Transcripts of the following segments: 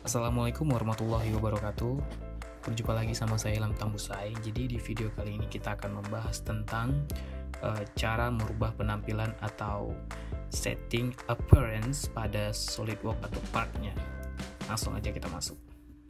Assalamualaikum warahmatullahi wabarakatuh. Berjumpa lagi sama saya Ilham Tambusai. Jadi di video kali ini kita akan membahas tentang cara merubah penampilan atau setting appearance pada SolidWorks atau partnya. Langsung aja kita masuk.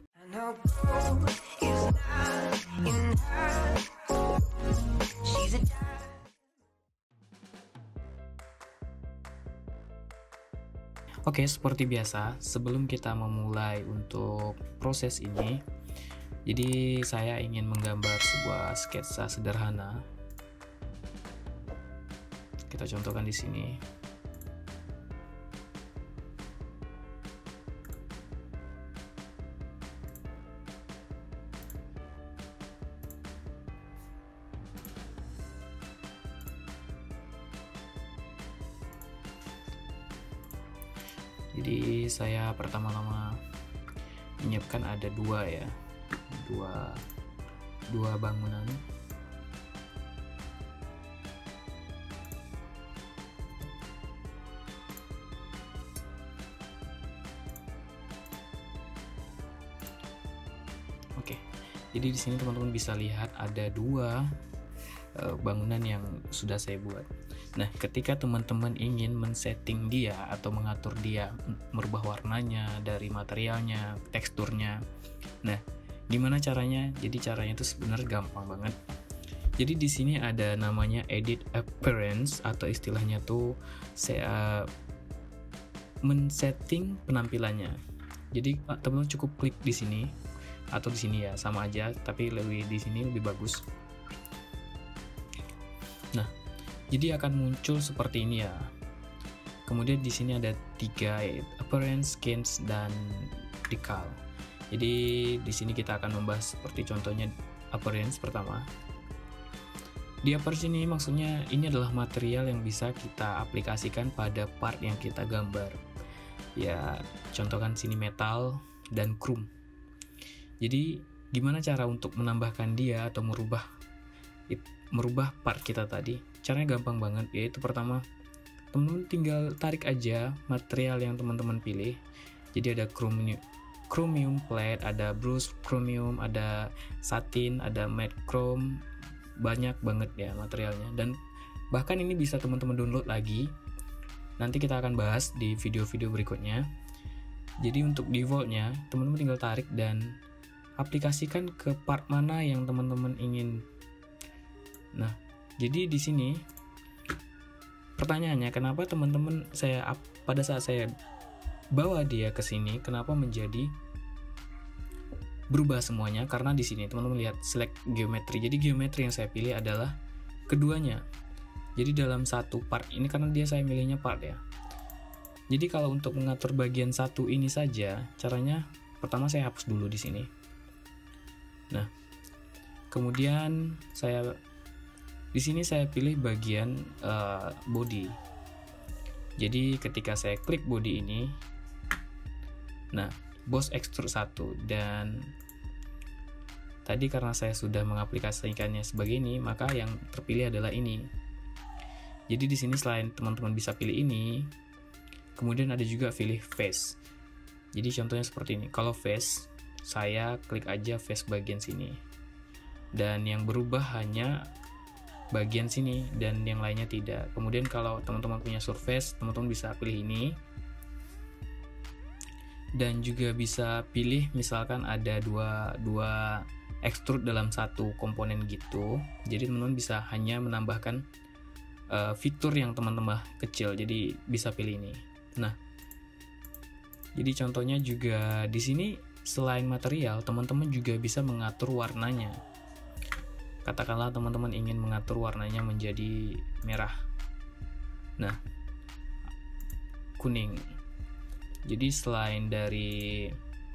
Oke, seperti biasa, sebelum kita memulai untuk proses ini, jadi saya ingin menggambar sebuah sketsa sederhana. Kita contohkan di sini. Jadi saya pertama-tama menyiapkan ada dua bangunan. Oke, jadi di sini teman-teman bisa lihat ada dua bangunan yang sudah saya buat. Nah, ketika teman-teman ingin men-setting dia atau mengatur dia, merubah warnanya, dari materialnya, teksturnya. Nah, gimana caranya? Jadi caranya itu sebenarnya gampang banget. Jadi di sini ada namanya edit appearance atau istilahnya tuh saya men-setting penampilannya. Jadi teman-teman cukup klik di sini atau di sini ya, sama aja, tapi lebih di sini lebih bagus. Nah, jadi akan muncul seperti ini ya. Kemudian di sini ada tiga, appearance, skins, dan decal. Jadi di sini kita akan membahas seperti contohnya appearance pertama. Di appearance ini maksudnya ini adalah material yang bisa kita aplikasikan pada part yang kita gambar. Ya, contohkan sini metal dan chrome. Jadi gimana cara untuk menambahkan dia atau merubah part kita tadi? Caranya gampang banget, yaitu pertama teman-teman tinggal tarik aja material yang teman-teman pilih. Jadi ada chromium plate, ada brush chromium, ada satin, ada matte chrome, banyak banget ya materialnya. Dan bahkan ini bisa teman-teman download lagi, nanti kita akan bahas di video-video berikutnya. Jadi untuk defaultnya teman-teman tinggal tarik dan aplikasikan ke part mana yang teman-teman ingin. Nah, jadi di sini pertanyaannya, kenapa teman-teman pada saat saya bawa dia ke sini, kenapa menjadi berubah semuanya? Karena di sini teman-teman lihat select geometri. Jadi geometri yang saya pilih adalah keduanya. Jadi dalam satu part ini, karena saya milihnya part ya. Jadi kalau untuk mengatur bagian satu ini saja, caranya pertama saya hapus dulu di sini. Nah, kemudian di sini saya pilih bagian body. Jadi ketika saya klik body ini, nah, boss extrude 1, dan tadi karena saya sudah mengaplikasikannya sebagai ini, maka yang terpilih adalah ini. Jadi di sini selain teman-teman bisa pilih ini, kemudian ada juga pilih face. Jadi contohnya seperti ini. Kalau face, saya klik aja face bagian sini, dan yang berubah hanya bagian sini dan yang lainnya tidak. Kemudian kalau teman-teman punya surface, teman-teman bisa pilih ini, dan juga bisa pilih misalkan ada dua extrude dalam satu komponen gitu. Jadi teman-teman bisa hanya menambahkan fitur yang teman-teman kecil, jadi bisa pilih ini. Nah, jadi contohnya juga di sini selain material, teman-teman juga bisa mengatur warnanya. Katakanlah teman-teman ingin mengatur warnanya menjadi merah, nah, kuning. Jadi selain dari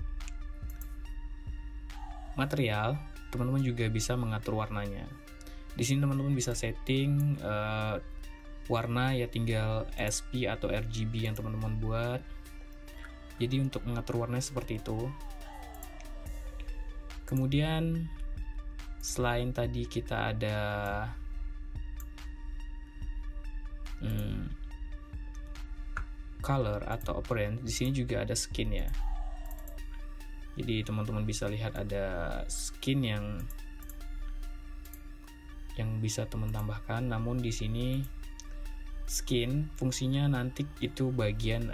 material, teman-teman juga bisa mengatur warnanya. Di sini teman-teman bisa setting warna ya, tinggal SP atau RGB yang teman-teman buat. Jadi untuk mengatur warnanya seperti itu. Kemudian selain tadi kita ada color atau appearance, di sini juga ada skin ya. Jadi teman-teman bisa lihat ada skin yang bisa teman tambahkan. Namun di sini skin fungsinya nanti itu bagian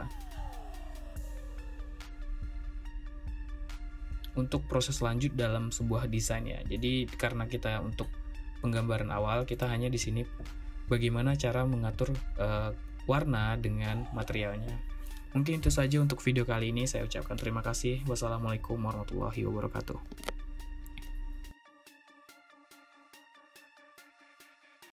untuk proses lanjut dalam sebuah desain ya. Jadi karena kita untuk penggambaran awal, kita hanya di sini bagaimana cara mengatur warna dengan materialnya. Mungkin itu saja untuk video kali ini. Saya ucapkan terima kasih. Wassalamualaikum warahmatullahi wabarakatuh.